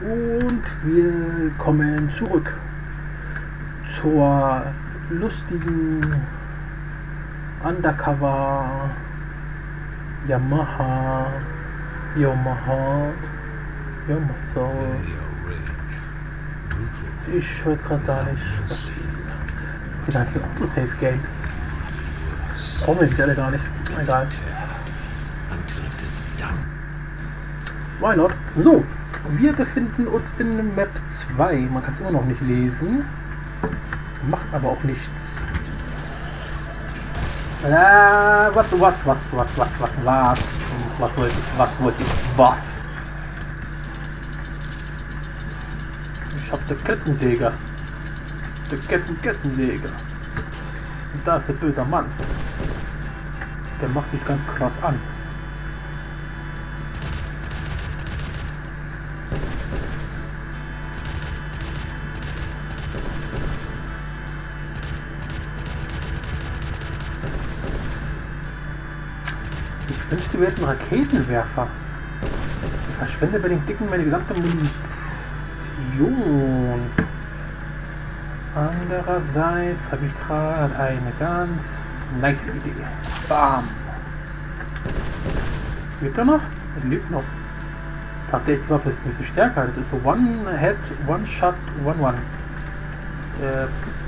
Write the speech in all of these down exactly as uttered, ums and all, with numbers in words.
Und wir kommen zurück zur lustigen Undercover Yamaha Yamaha Yamaha. Ich weiß gerade gar nicht. Das sind halt für Autosave Games. Brauchen wir die alle gar nicht. Egal. Why not? So, wir befinden uns in Map zwei. Man kann es immer noch nicht lesen. Macht aber auch nichts. Äh, was, was, was, was, was, was, was? Was wollte ich, was wollte ich, was? Ich hab den Kettensäger. Der Ketten, Kettensäger. Und da ist der böse Mann. Der macht mich ganz krass an. Ich wünschte, wir hätten Raketenwerfer. Ich verschwende bei den Dicken meine gesamte Munition. Andererseits habe ich gerade eine ganz nice Idee. Bam! Lebt er noch? Er lebt noch. Ich dachte echt, die Waffe ist ein bisschen stärker. Das ist so One Head, One Shot, One One. Äh,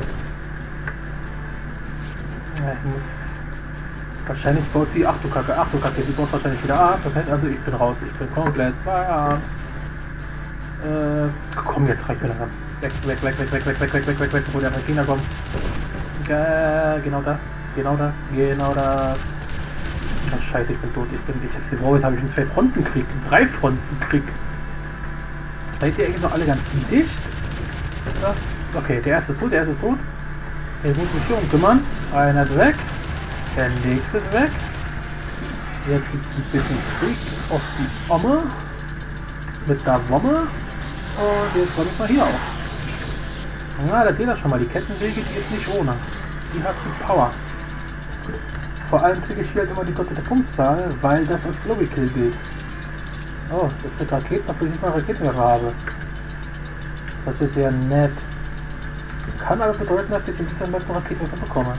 ich muss wahrscheinlich baut sie, ach du Kacke, ach du Kacke, sie baut wahrscheinlich wieder ab. Das heißt also, ich bin raus, ich bin komplett Feierabend. Äh, komm, jetzt reicht mir langsam. Weg, weg, weg, weg, weg, weg, weg, weg, weg, weg, weg, wo der Kinder kommt. Äh, genau das, genau das, genau das. Oh, scheiße, ich bin tot, ich bin nicht jetzt hier. Oh, jetzt habe ich einen zwei Frontenkrieg, einen drei Frontenkrieg. Seid ihr eigentlich noch alle ganz dicht? Das, okay, der erste ist tot, der erste ist tot. Jetzt muss ich mich hier kümmern. Einer ist weg. Der nächste ist weg. Jetzt gibt es ein bisschen Krieg auf die Omme. Mit der Womme. Und jetzt komme ich mal hier auf. Na, da seht ihr schon mal. Die Kettensäge, die ist nicht ohne. Die hat viel Power. Vor allem kriege ich hier halt immer die doppelte Punktzahl, weil das als Glory Kill gilt. Oh, das kriegt Raketen, obwohl ich nicht mal Raketenwerfer habe. Das ist ja nett. Kann aber bedeuten, dass ich in dieser Map Raketenwerfer bekomme.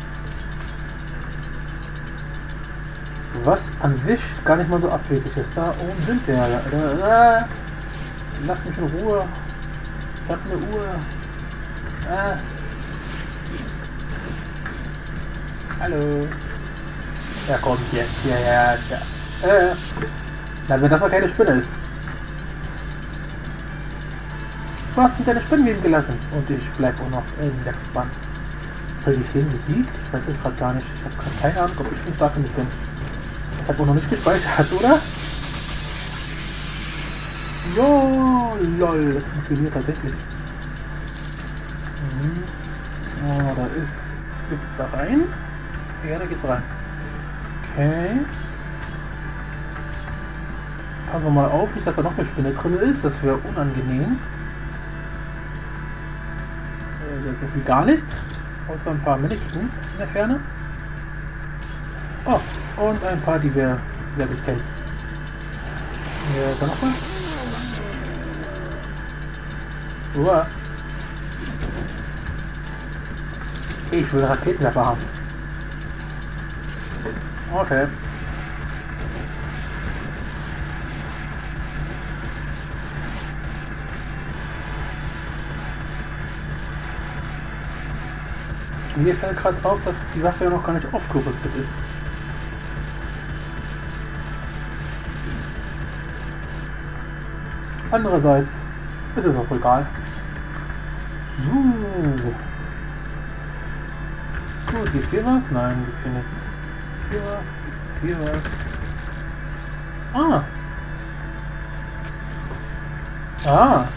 Was an sich gar nicht mal so abwegig ist. Da oben sind der. Äh, lass mich in Ruhe. Ich hab eine Uhr. Äh. Hallo. Ja, kommt jetzt. Ja, ja, ja. Äh. Na, wenn das mal keine Spinne ist. Du hast mit deine Spinne leben gelassen. Und ich bleib auch noch in der Bahn. Soll ich den besiegt? Ich weiß es gerade gar nicht. Ich habe gerade keine Ahnung, ob ich nicht stark genug bin. Ich habe auch noch nicht gespeichert, oder? Jo, lol, das funktioniert tatsächlich. Mhm. Oh, da ist. Geht's da rein? Ja, da geht's rein. Okay. Passen wir mal auf, nicht, dass da noch eine Spinne drin ist. Das wäre unangenehm. Äh, da ist gar nichts. Außer ein paar Männchen in der Ferne. Oh, und ein paar, die wir sehr gut kennen. Hier, da noch mal. Uah. Ich will Raketenwerfer haben. Okay. Mir fällt gerade auf, dass die Waffe ja noch gar nicht aufgerüstet ist. Andererseits ist es auch egal. So. Gut, gibt's hier was? Nein, gibt's hier nichts. Hier was? Hier was? Ah! Ah!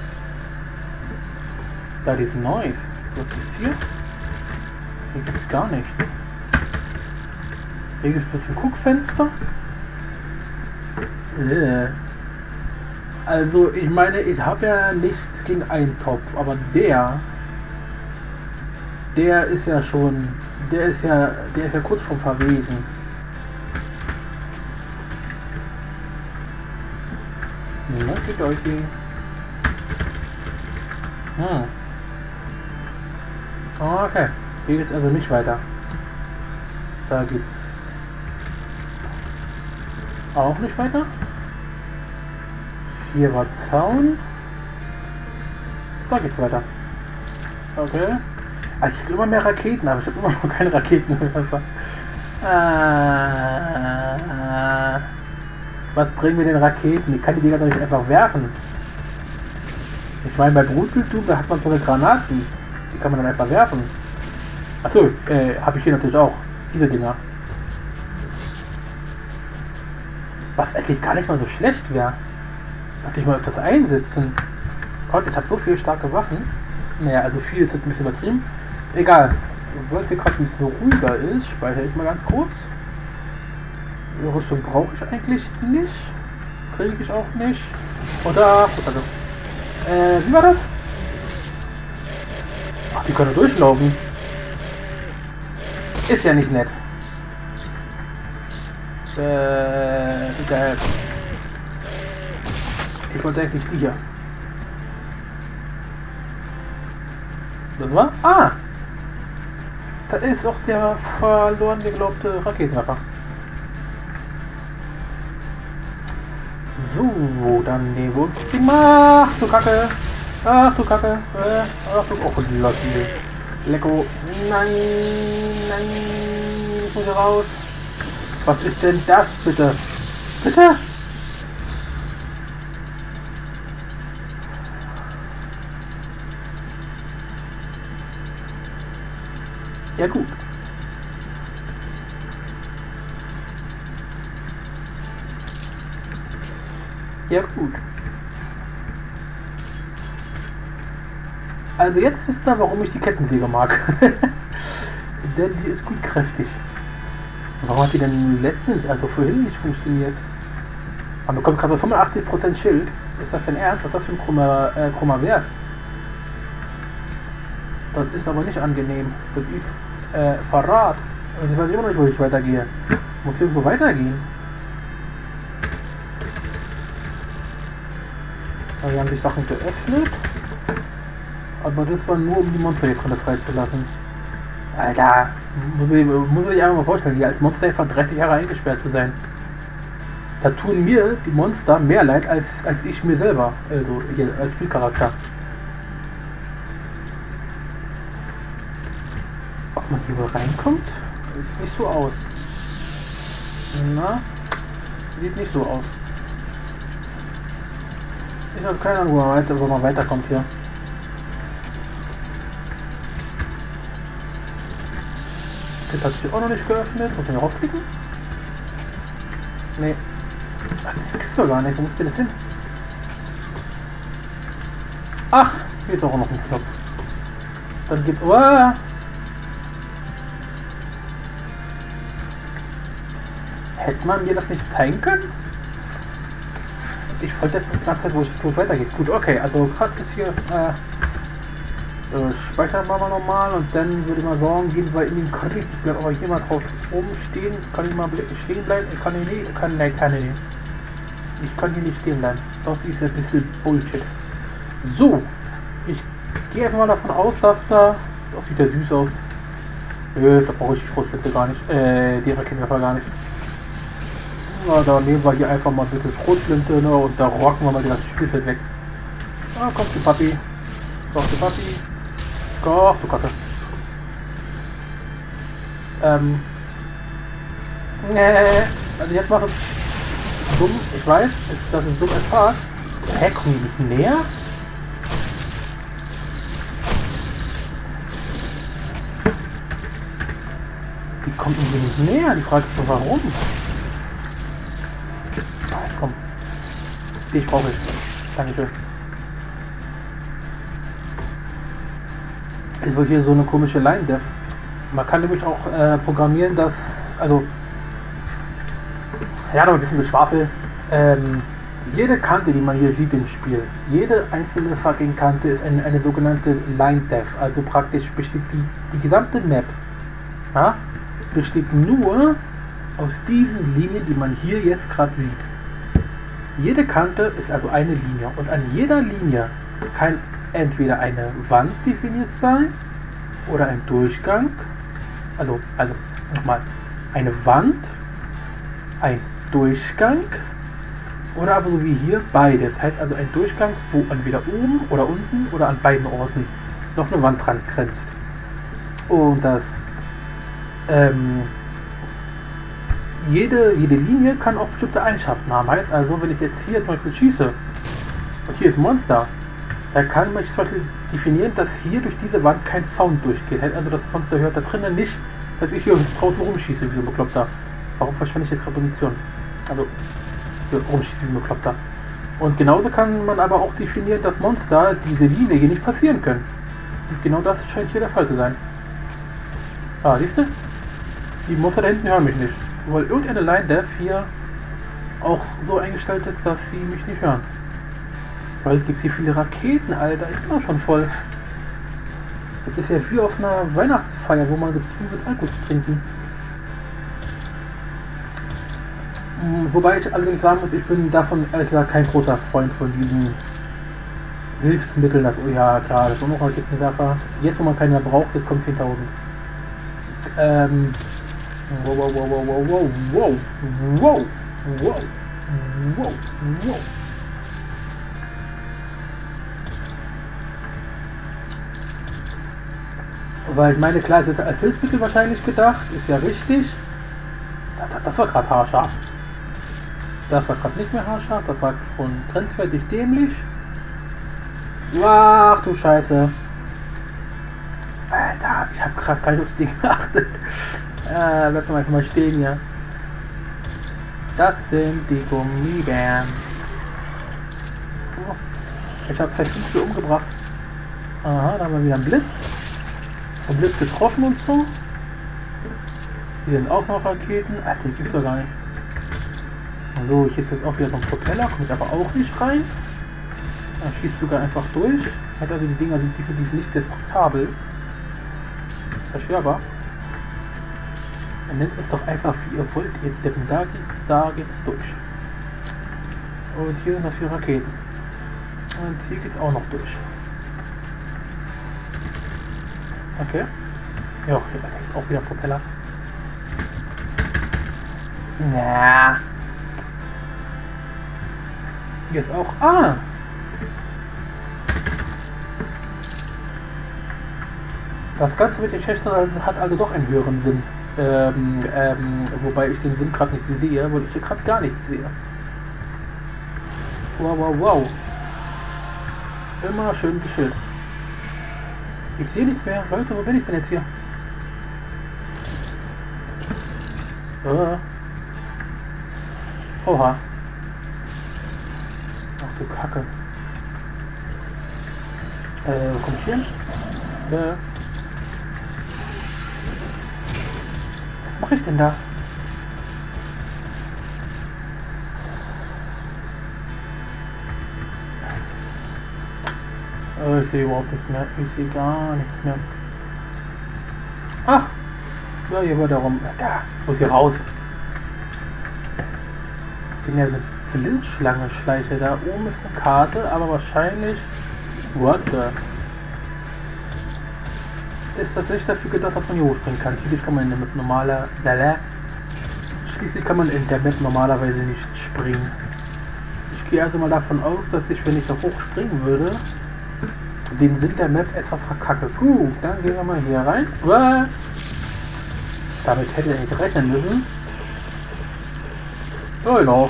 Da ist Neues. Was ist hier? Hier gibt's gar nichts. Hier gibt es ein bisschen Guckfenster. Äh. Also ich meine, ich habe ja nichts gegen Eintopf, aber der, der ist ja schon, der ist ja, der ist ja kurz vom Verwesen. Was sieht euch hier? Hm. Okay. Hier geht's also nicht weiter. Da geht's auch nicht weiter. Hier war Zaun. Da geht's weiter. Okay. Ah, ich habe immer mehr Raketen, aber ich habe immer noch keine Raketen. ah, was bringen mir denn Raketen? Ich kann die Dinger doch nicht einfach werfen. Ich meine, bei Bruteltum, da hat man so eine Granaten. Die kann man dann einfach werfen. Achso, äh, habe ich hier natürlich auch. Diese Dinger. Was eigentlich gar nicht mal so schlecht wäre. Sollte ich mal öfters einsetzen. Gott, ich habe so viele starke Waffen. Naja, also viel ist jetzt ein bisschen übertrieben. Egal. Weil es hier gerade ein bisschen ruhiger ist, speichere ich mal ganz kurz. Die Rüstung brauche ich eigentlich nicht. Kriege ich auch nicht. Oder... Also, äh, wie war das? Ach, die können durchlaufen. Ist ja nicht nett. Äh, bitte. Ich wollte eigentlich die hier. Das war? Ah! Da ist auch der verloren geglaubte Raketenwerfer. So, dann nehmen wir uns die Macht, du Kacke! Ach du Kacke! Äh, ach du... Oh, Leute. Lecko. Nein, nein, ich muss hier raus. Was ist denn das, bitte? Bitte? Ja gut. Ja gut. Also jetzt wisst ihr, warum ich die Kettensäge mag. Denn die ist gut kräftig. Warum hat die denn letztens, also vorhin, nicht funktioniert? Man bekommt gerade fünfundachtzig Prozent Schild. Ist das denn ernst? Was ist das für ein krummer, äh, krummer Wert? Das ist aber nicht angenehm. Das ist äh, Verrat. Und ich weiß immer noch nicht, wo ich weitergehe. Muss irgendwo weitergehen. Aber hier haben sich Sachen geöffnet. Aber das war nur, um die Monster hier drin freizulassen. Alter, muss ich, muss ich einfach mal vorstellen, hier als Monster einfach dreißig Jahre eingesperrt zu sein. Da tun mir die Monster mehr leid als, als ich mir selber, also hier als Spielcharakter. Ob man hier wohl reinkommt? Sieht nicht so aus. Na, sieht nicht so aus. Ich habe keine Ahnung, wo man, weiter, wo man weiterkommt hier. Das hat sich auch noch nicht geöffnet. Muss man hier raufklicken? Nee. Ach, das gibt's doch gar nicht. Wo muss denn das hin? Ach, hier ist auch noch ein Knopf. Dann gibt... Oh! Hätte man mir das nicht zeigen können? Ich wollte jetzt die ganze Zeit, wo es weitergeht. Gut, okay. Also gerade ist hier... Äh, Äh, speichern wir mal normal und dann würde ich mal sagen, gehen wir in den Krieg. Ich bleibe aber hier mal drauf rumstehen. Kann ich mal stehen bleiben? Ich kann hier nicht. Ich kann, nein, kann ich nicht. Ich kann hier nicht stehen bleiben. Das ist ein bisschen Bullshit. So. Ich gehe einfach mal davon aus, dass da... Das sieht ja süß aus. Nö, da brauche ich die Schrotflinte gar nicht. Äh, die Raketenwerfer gar nicht. Na, da nehmen wir hier einfach mal ein bisschen Schrotflinte, ne, und da rocken wir mal das Spielfeld weg. Da kommt die Papi. Kommt die Papi. Ach du Kacke. Ähm. Nee. Also jetzt mache ich dumm, ich weiß, ist, das ist dumm als Fahrt. Hä, kommen die ein bisschen näher? Die kommen irgendwie nicht näher, die frage ich so warum. Ah, komm. Die ich brauche ich. Dankeschön. Ist wohl hier so eine komische Line-Dev. Man kann nämlich auch äh, programmieren, dass, also, ja, noch ein bisschen Geschwafel. Ähm, jede Kante, die man hier sieht im Spiel, jede einzelne fucking Kante ist eine, eine sogenannte Line-Dev. Also praktisch besteht die, die gesamte Map, ja, besteht nur aus diesen Linien, die man hier jetzt gerade sieht. Jede Kante ist also eine Linie und an jeder Linie kann entweder eine Wand definiert sein oder ein Durchgang. Also, also nochmal, eine Wand, ein Durchgang oder aber so wie hier beides. Heißt also ein Durchgang, wo entweder oben oder unten oder an beiden Orten noch eine Wand dran grenzt. Und das ähm, jede, jede Linie kann auch bestimmte Eigenschaften haben. Heißt also, wenn ich jetzt hier zum Beispiel schieße und hier ist ein Monster, dann kann man zum Beispiel definieren, dass hier durch diese Wand kein Sound durchgeht. Heißt also, das Monster hört da drinnen nicht, dass ich hier draußen rumschieße wie so ein Bekloppter. Warum verschwende ich jetzt gerade Munition? Also, hier rumschieße wie ein Bekloppter. Und genauso kann man aber auch definieren, dass Monster diese Linie hier nicht passieren können. Und genau das scheint hier der Fall zu sein. Ah, siehst du? Die Monster da hinten hören mich nicht. Weil irgendeine Line Death hier auch so eingestellt ist, dass sie mich nicht hören. Weil es gibt hier viele Raketen, Alter. Ich bin auch schon voll. Das ist ja wie auf einer Weihnachtsfeier, wo man gezwungen wird, Alkohol zu trinken. Wobei ich allerdings sagen muss, ich bin davon ehrlich gesagt kein großer Freund von diesen Hilfsmitteln. Das, oh ja, klar, das ist auch noch Raketenwerfer. Jetzt, wo man keinen mehr braucht, jetzt kommt zehntausend. Ähm. Wow, wow, wow, wow, wow, wow, wow, wow, wow, wow. Weil ich meine, klar, es ist als Hilfsmittel wahrscheinlich gedacht, ist ja richtig. Das, das war gerade haarscharf. Das war gerade nicht mehr haarscharf, das war schon grenzwertig dämlich. Ach du Scheiße. Alter, ich habe gerade gar nicht auf die Dinge geachtet. Äh, bleib doch einfach mal stehen hier. Das sind die Gummibären. Oh, ich habe zwei Fünftel umgebracht. Aha, da haben wir wieder einen Blitz. Ein Blitz getroffen und so. Hier sind auch noch Raketen. Alter, die gibt's doch gar nicht. So, ich jetzt jetzt auch wieder so ein Propeller, kommt aber auch nicht rein. Da schießt sogar einfach durch. Hat also die Dinger sind definitiv nicht destruktabel. Zerstörbar. Dann nennt es doch einfach wie ihr wollt, ihr Deppen. Da geht's, da geht's durch. Und hier sind das vier Raketen. Und hier geht's auch noch durch. Okay. Ja, hier ist auch wieder Propeller. Na. Hier ist auch. Ah! Das Ganze mit den Schächten hat also doch einen höheren Sinn. Ähm, ähm, wobei ich den Sinn gerade nicht sehe, weil ich hier gerade gar nichts sehe. Wow, wow, wow. Immer schön geschillt. Ich sehe nichts mehr. Leute, wo bin ich denn jetzt hier? Uh. Oha. Ach du Kacke. Äh, wo komm ich hin? Äh. Was mache ich denn da? Oh, ich sehe überhaupt nichts mehr. Ich sehe gar nichts mehr. Ach! Ja, hier war der rum. Da, ich muss hier raus. Ich bin ja eine Blindschlange schleiche. Da oben ist eine Karte, aber wahrscheinlich. What the? Ist das nicht dafür gedacht, dass man hier hochspringen kann? Schließlich kann man in der Map normaler. Schließlich kann man in der Map normalerweise nicht springen. Ich gehe also mal davon aus, dass ich, wenn ich da hoch springen würde, den Sinn der Map etwas verkacke. Gut, dann gehen wir mal hier rein. Uah. Damit hätte ich nicht rechnen müssen. Oh, genau.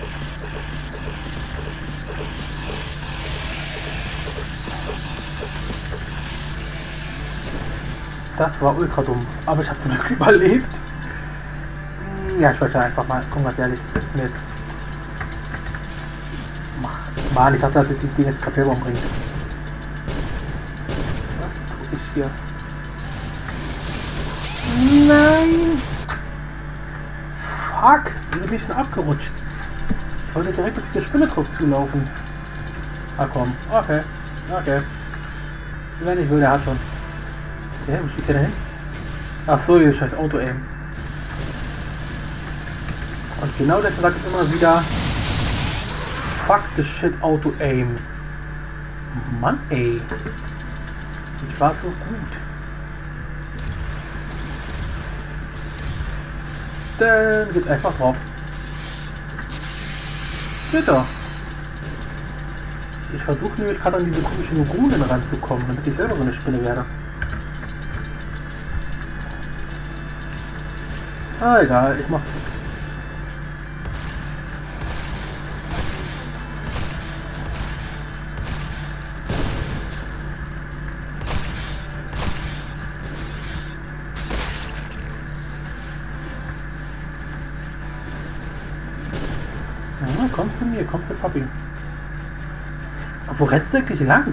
Das war ultra dumm, aber ich habe zum Glück überlebt. Ja, ich wollte einfach mal gucken, was ehrlich ist mit. Mann, ich dachte, dass ich die Dinge jetzt Kapell umbringt. Was tue ich hier? Nein! Fuck! Wie bin ich denn abgerutscht? Ich wollte direkt auf diese Spinne drauf zulaufen. Ah komm, okay. Okay. Wenn ich will, der hat schon. Ja, wo steht der denn hin? Ach so, ihr scheiß Auto-Aim. Und genau deshalb sagt es immer wieder: Fuck the shit Auto-Aim. Mann, ey. Ich war so gut. Dann geht's einfach drauf. Bitte. Ich versuche nämlich gerade an diese komischen Runen ranzukommen, damit ich selber so eine Spinne werde. Ah, egal, ich mach. Ja, komm zu mir, komm zu Papi. Wo rennst du eigentlich lang?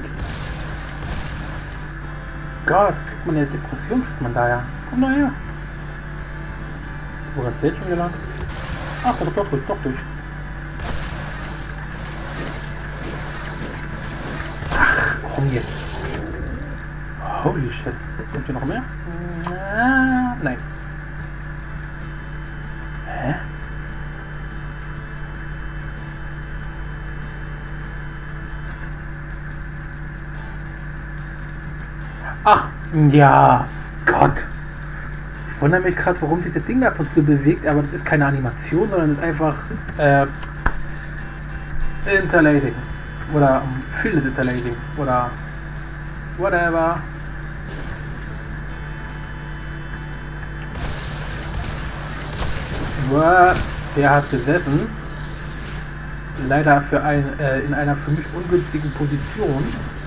Gott, kriegt man ja Depression, kriegt man da ja. Komm da her. Wo rennst du jetzt schon gelangt? Ach, doch, doch durch, doch durch. Ach, komm jetzt. Holy shit. Kommt hier noch mehr? Ah, nein. Hä? Ach, ja, Gott. Ich wundere mich gerade, warum sich das Ding ab und zu bewegt, aber das ist keine Animation, sondern das ist einfach äh, Interlacing. Oder um, Field Interlacing. Oder whatever. Nur, der hat gesessen. Leider für ein, äh, in einer für mich ungünstigen Position.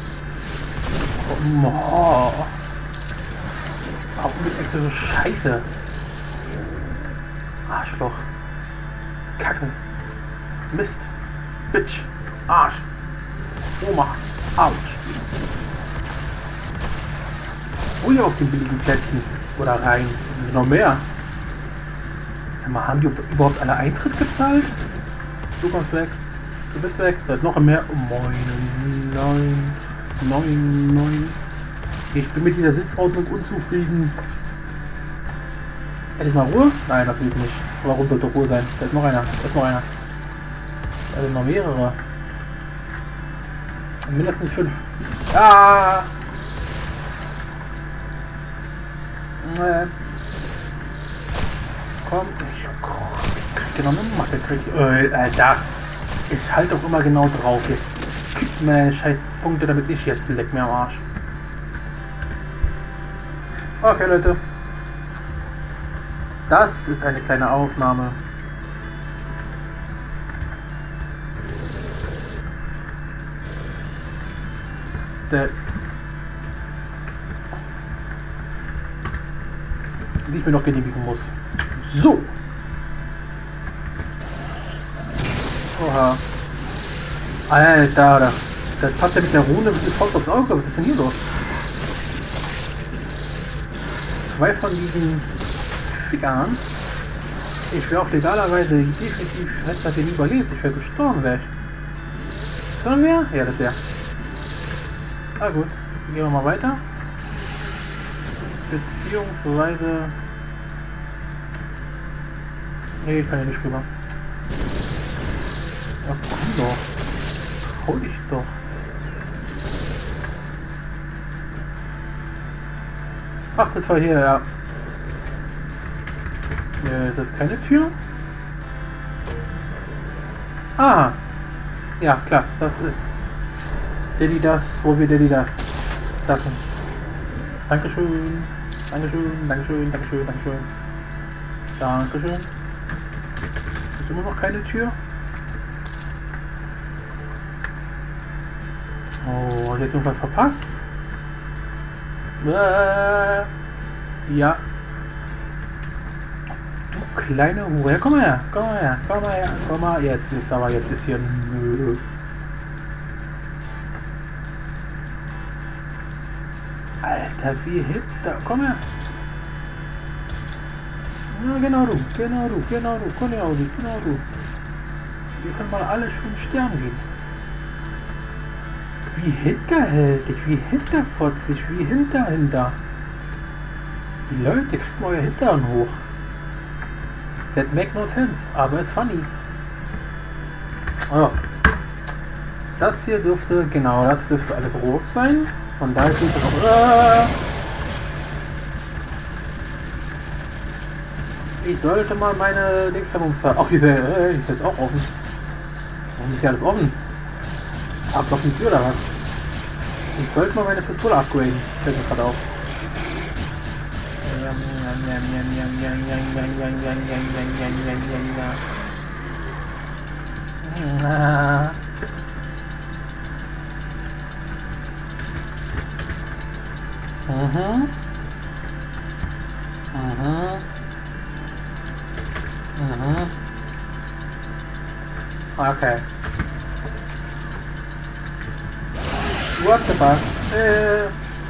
Oh. Warum bin ich echt so scheiße? Arschloch. Kacke. Mist. Bitch. Arsch. Oma. Autsch. Ruhig auf den billigen Plätzen. Oder rein. Es sind noch mehr. Mal, haben die überhaupt alle Eintritt gezahlt? Du kommst weg. Du bist weg. Da ist noch mehr. Oh, moin. Nein. neun, neun. Ich bin mit dieser Sitzordnung unzufrieden. Hätte ich mal Ruhe? Nein, natürlich nicht. Warum sollte Ruhe sein? Da ist noch einer. Da ist noch einer. Da sind noch mehrere. Mindestens fünf. Ah! Äh. Komm, ich krieg genau eine Macke. Krieg ich. Äh, Alter. Ich halte auch immer genau drauf. Jetzt kriegt mir meine scheiß Punkte, damit ich jetzt leck mir am Arsch. Okay, Leute. Das ist eine kleine Aufnahme. Der die ich mir noch genehmigen muss. So. Oha. Alter, das passt ja mit der Rune mit Faust aufs Auge. Was ist denn hier los? Zwei von diesen Fickern. Ich wäre auf legalerweise definitiv, hätte das hier nie überlebt. Ich wäre gestorben, wäre ich. Sollen wir? Ja, das wäre. Ah gut, gehen wir mal weiter. Beziehungsweise... Nee, kann ja nicht rüber. Ja, komm doch. Hol dich doch. Ach, das war hier, ja. Hier ist jetzt keine Tür. Ah. Ja, klar, das ist Daddy das, wo wir Daddy das. Das sind. Dankeschön. Dankeschön, Dankeschön, Dankeschön, Dankeschön. Dankeschön. Ist immer noch keine Tür. Oh, habe ich jetzt irgendwas verpasst? Äh, ja. Du kleine Hure, komm mal her, komm mal her, komm mal her, komm mal, jetzt ist aber, jetzt ist hier nö. Alter, wie hipster, komm her. Ja, genau du, genau du, genau du, genau du, genau du. Wir können mal alle schön sterben gehen. Wie hinterhältig, wie hinterfotzig, wie hinter hinter. Die Leute, kriegt mal euer Hintern hoch. That make no sense, aber it's funny. Oh. das hier dürfte, genau, das dürfte alles rot sein. Von daher sieht es auch... Äh, ich sollte mal meine Linksvermumster... Ach, die ist, äh, die ist jetzt auch offen. Warum ist ja alles offen? Hab doch nicht oder was? Ich sollte mal meine Pistole upgraden. Fällt mir gerade auf. Mhm. Mhm. Mhm. Okay. What the fuck? Äh.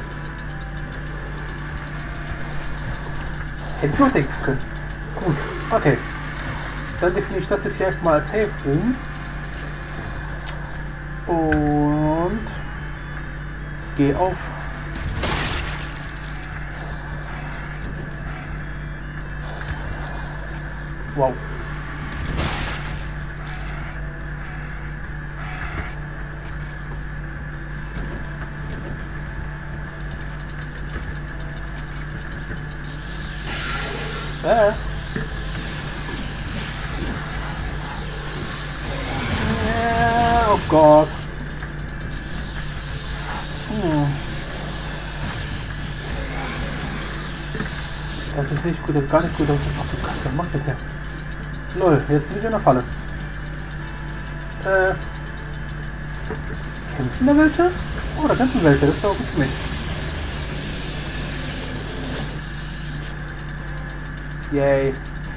Hätte ich mal denken können. Gut, okay. Dann definiere ich das jetzt hier erstmal als Safe Room. Und gehe auf. Wow. Äh. Ja, oh Gott. Hm. Das ist nicht gut, das ist gar nicht gut. Ach du Gott, was macht das hier? Null, jetzt bin ich in der Falle. Äh. Kämpfen da welche? Oh, da kämpfen welche, das ist auch gut für mich. Yay.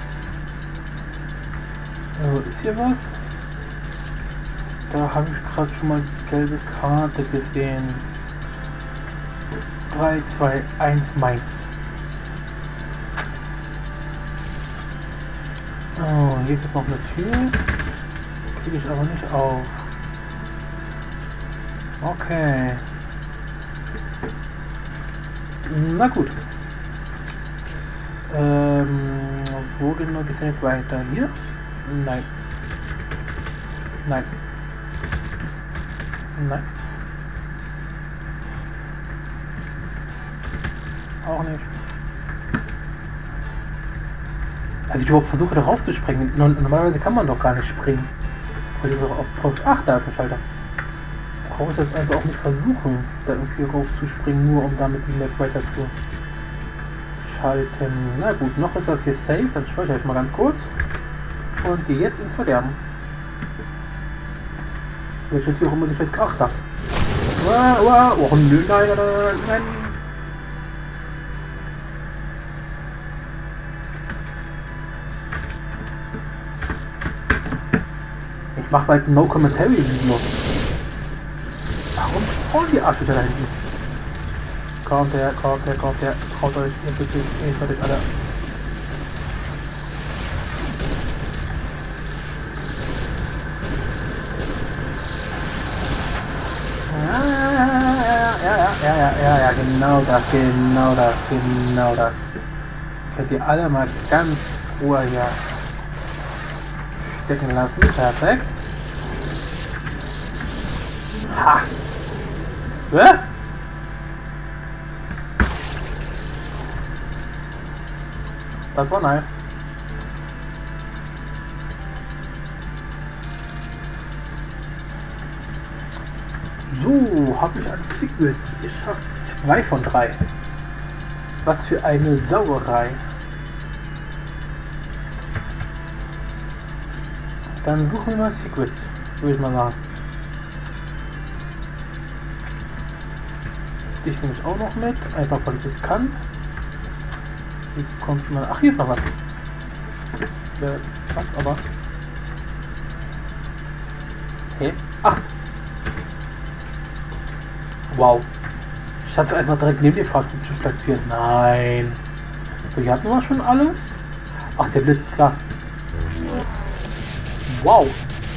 So, ist hier was? Da habe ich gerade schon mal die gelbe Karte gesehen. drei, zwei, eins, Mainz. Oh, hier ist jetzt noch eine Tür. Kriege ich aber nicht auf. Okay. Na gut. Ähm, wo genau geht's denn jetzt weiter? Hier? Nein. Nein. Nein. Auch nicht. Also ich überhaupt versuche darauf zu springen. Normalerweise kann man doch gar nicht springen. Weil das auch auf... Ach, da ist ein Schalter. Brauche ich das also auch nicht versuchen, da irgendwie rauf zu springen, nur um damit die Map weiter zu schalten. Na gut, noch ist das hier safe, dann speichere ich mal ganz kurz. Und gehe jetzt ins Verderben. Welche Tiere muss ich jetzt... Ach, da. Wow, wow. Oh, nö, nein, nein, nein, nein. Ich mach bald ein No-Commentary-Video. Warum spawnt die Arsch wieder da hinten? Kommt her, kommt her, kommt her. Traut euch, ihr bitte, ihr solltet alle. Ja, ja, ja, ja, ja, ja, genau das, genau das, genau das. Könnt ihr alle mal ganz Ruhe hier stecken lassen. Perfekt. Ha! Hä? Das war nice. So, habe ich ein Secret. Ich habe zwei von drei. Was für eine Sauerei. Dann suchen wir mal Secrets, würde ich mal sagen. Dich nehme ich auch noch mit, einfach weil ich es kann. Hier kommt mal. Ach, hier ist noch was. Äh, was aber? Hey. Ach! Wow. Ich hatte einfach direkt neben dem Fahrstuhl zu platzieren. Nein. So, hier hatten wir schon alles. Ach, der Blitz, klar. Wow.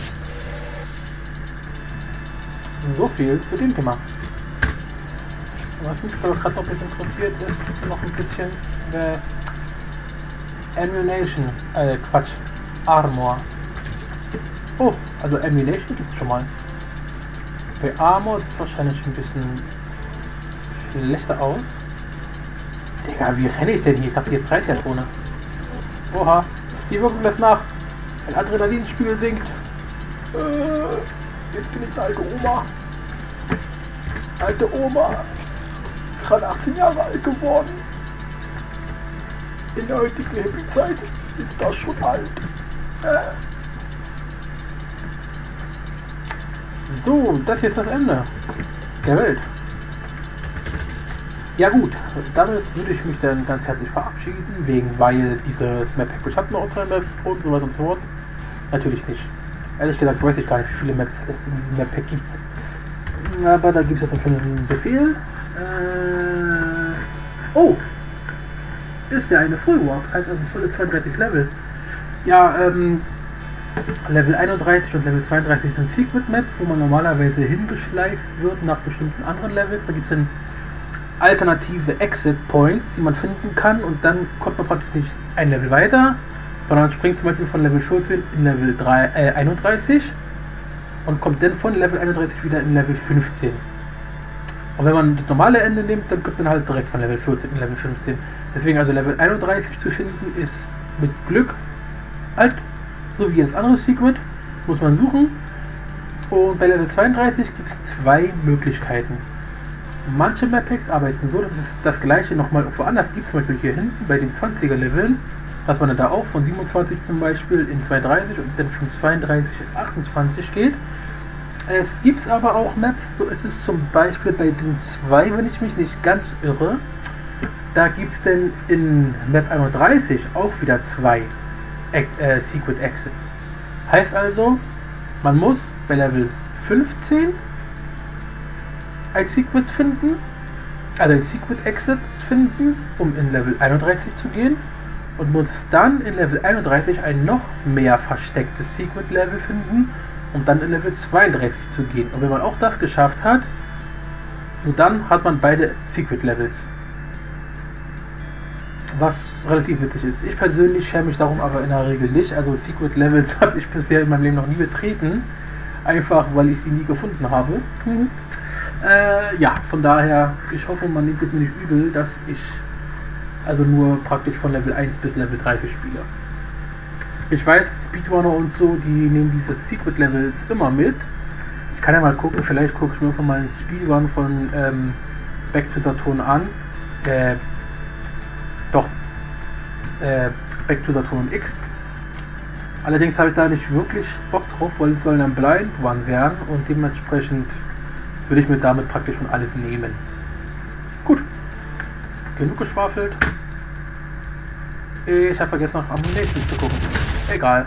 So viel zu dem Thema. Was mich aber gerade noch ein bisschen interessiert ist, noch ein bisschen äh, Ammunition, äh, Quatsch, Armor. Oh, also Ammunition gibt es schon mal. Bei Armor sieht wahrscheinlich ein bisschen schlechter aus. Digga, wie renne ich denn hier? Ich dachte, jetzt reicht ja Zone. Oha, die Wirkung lässt nach. Ein Adrenalinspiegel sinkt. Äh, jetzt bin ich eine alte Oma. Alte Oma. Gerade achtzehn Jahre alt geworden. In der heutigen Hippie-Zeit ist das schon alt. Äh. So, das hier ist das Ende der Welt. Ja gut, damit würde ich mich dann ganz herzlich verabschieden, wegen, weil dieses Map Pack hat noch offene Maps und so weiter und so fort. Natürlich nicht. Ehrlich gesagt weiß ich gar nicht, wie viele Maps es in Map Pack gibt. Aber da gibt es jetzt schon einen Befehl. Äh, oh! Ist ja eine Full Walk, also volle zweiunddreißig Level. Ja, ähm, Level einunddreißig und Level zweiunddreißig sind Secret Maps, wo man normalerweise hingeschleift wird nach bestimmten anderen Levels. Da gibt es dann alternative Exit Points, die man finden kann, und dann kommt man praktisch nicht ein Level weiter, sondern springt zum Beispiel von Level vierzehn in Level drei, äh, einunddreißig und kommt dann von Level einunddreißig wieder in Level fünfzehn. Und wenn man das normale Ende nimmt, dann kommt man halt direkt von Level vierzehn in Level fünfzehn. Deswegen also Level einunddreißig zu finden ist mit Glück halt so wie jetzt anderes Secret, muss man suchen. Und bei Level zweiunddreißig gibt es zwei Möglichkeiten. Manche Map Packs arbeiten so, dass es das gleiche nochmal woanders gibt, zum Beispiel hier hinten bei den zwanziger Leveln, dass man dann da auch von siebenundzwanzig zum Beispiel in zweihundertdreißig und dann von zweiunddreißig in achtundzwanzig geht. Es gibt aber auch Maps, so ist es zum Beispiel bei den zwei, wenn ich mich nicht ganz irre. Da gibt es denn in Map einunddreißig auch wieder zwei äh, Secret Exits. Heißt also, man muss bei Level fünfzehn ein Secret finden, also ein Secret Exit finden, um in Level einunddreißig zu gehen, und muss dann in Level einunddreißig ein noch mehr verstecktes Secret Level finden, um dann in Level zweiunddreißig zu gehen. Und wenn man auch das geschafft hat, nur dann hat man beide Secret Levels. Was relativ witzig ist. Ich persönlich schäme mich darum aber in der Regel nicht. Also Secret Levels habe ich bisher in meinem Leben noch nie betreten. Einfach weil ich sie nie gefunden habe. Mhm. Äh, ja, von daher, ich hoffe, man nimmt es mir nicht übel, dass ich also nur praktisch von Level eins bis Level dreißig spiele. Ich weiß, Speedrunner und so, die nehmen diese Secret Levels immer mit. Ich kann ja mal gucken, vielleicht gucke ich mir einfach mal einen Speedrun von ähm, Back to Saturn an. Äh, doch, äh, Back to Saturn X. Allerdings habe ich da nicht wirklich Bock drauf, weil es soll ein Blind Run werden und dementsprechend würde ich mir damit praktisch schon alles nehmen. Gut, genug geschwafelt. Ich habe vergessen, nach Ammunition zu gucken. Egal.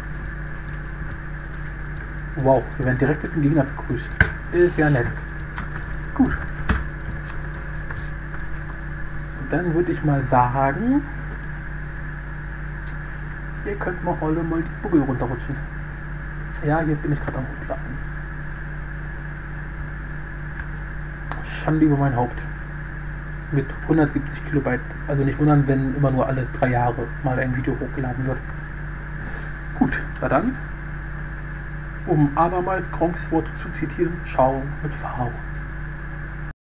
Wow, wir werden direkt mit dem Gegner begrüßt. Ist ja nett. Gut. Dann würde ich mal sagen, ihr könnt mal alle mal die Buckel runterrutschen. Ja, hier bin ich gerade am Hochladen. Schande über mein Haupt. Mit hundertsiebzig Kilobyte. Also nicht wundern, wenn immer nur alle drei Jahre mal ein Video hochgeladen wird. Gut, na dann, um abermals Gronks Worte zu zitieren, schau mit V.